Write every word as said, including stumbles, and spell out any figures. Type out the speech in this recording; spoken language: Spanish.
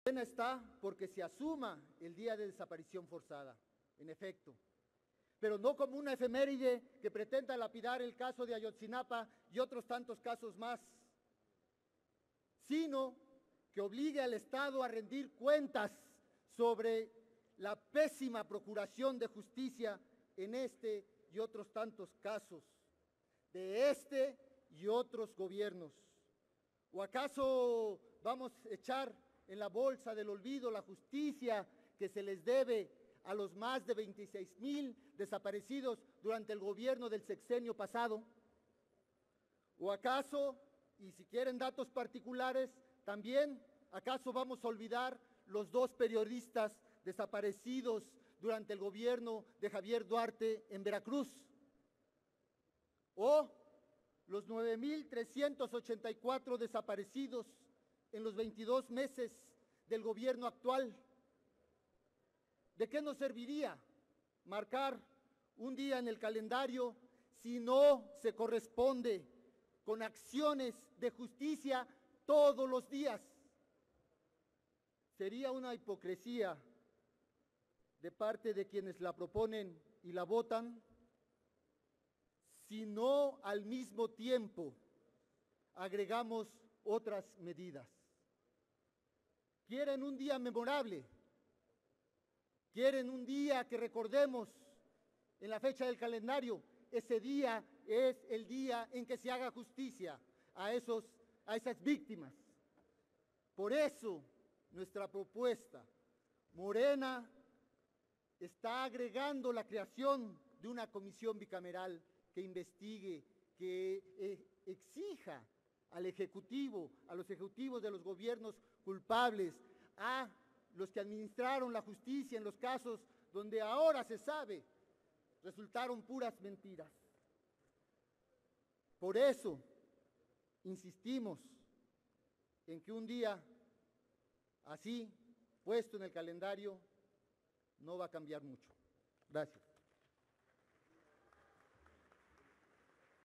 Morena está porque se asuma el día de desaparición forzada, en efecto, pero no como una efeméride que pretenda lapidar el caso de Ayotzinapa y otros tantos casos más, sino que obligue al Estado a rendir cuentas sobre la pésima procuración de justicia en este y otros tantos casos, de este y otros gobiernos. ¿O acaso vamos a echar en la bolsa del olvido la justicia que se les debe a los más de veintiséis mil desaparecidos durante el gobierno del sexenio pasado? ¿O acaso, y si quieren datos particulares, también, acaso vamos a olvidar los dos periodistas desaparecidos durante el gobierno de Javier Duarte en Veracruz? ¿O los nueve mil trescientos ochenta y cuatro desaparecidos en los veintidós meses del gobierno actual? ¿De qué nos serviría marcar un día en el calendario si no se corresponde con acciones de justicia todos los días? Sería una hipocresía de parte de quienes la proponen y la votan si no al mismo tiempo agregamos otras medidas. ¿Quieren un día memorable? ¿Quieren un día que recordemos en la fecha del calendario? Ese día es el día en que se haga justicia a, esos, a esas víctimas. Por eso nuestra propuesta, Morena, está agregando la creación de una comisión bicameral que investigue, que eh, exija al Ejecutivo, a los ejecutivos de los gobiernos culpables, a los que administraron la justicia en los casos donde ahora se sabe resultaron puras mentiras. Por eso insistimos en que un día así, puesto en el calendario, no va a cambiar mucho. Gracias.